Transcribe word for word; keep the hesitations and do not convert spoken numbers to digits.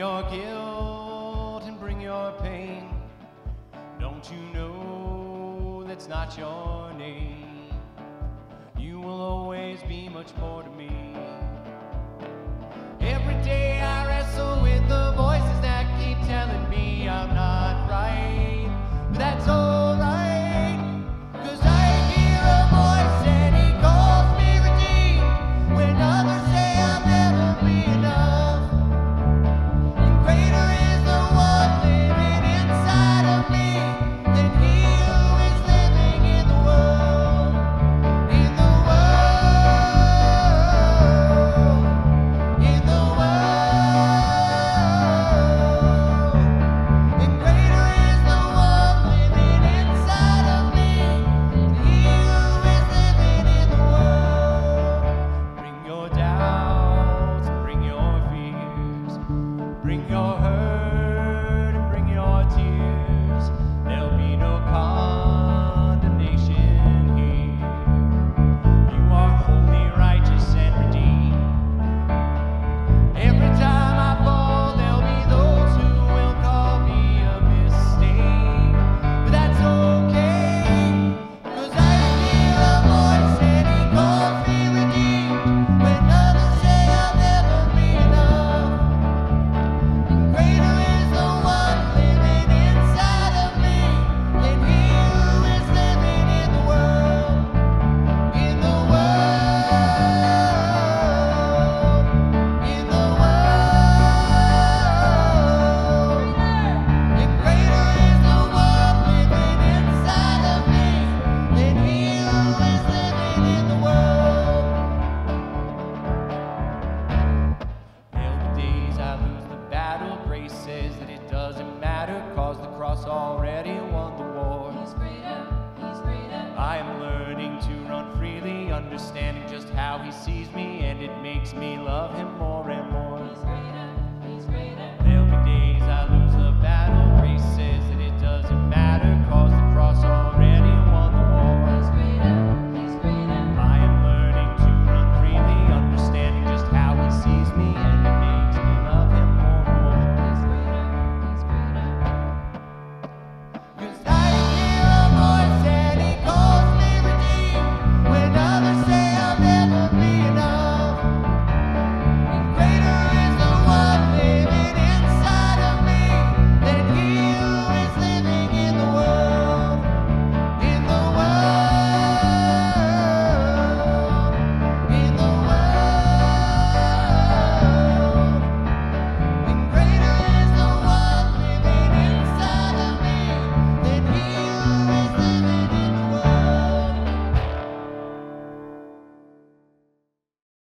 your guilt and bring your pain. Don't you know that's not your name? You will always be much more to me. Every day I wrestle with the voices that keep telling me I'm not right, but that's alright, 'cause I hear a voice and he calls me redeemed when others say I'll never be enough. And greater is the one living inside of me than he who is living in the world, in the world, in the world. And greater is the one living inside of me than he who is living in the world. Bring your doubts, bring your fears, bring your hurt and bring your tears. There'll be no condemnation here. You are holy, righteous, and redeemed. Every time I fall, there'll be those who will call me a mistake, but that's okay, 'cause I hear a voice and he calls me redeemed when others say I'll never be enough. And greater is the one living inside of me than he who is living in the world, in the world, in the world. And greater is the one living inside of me than he who is living in the world. There'll be days I lose the battle. Grace says that it doesn't matter, 'cause the cross already won the war. He's greater, he's greater. I am learning to run freely, understanding just how he sees me, and it makes me love him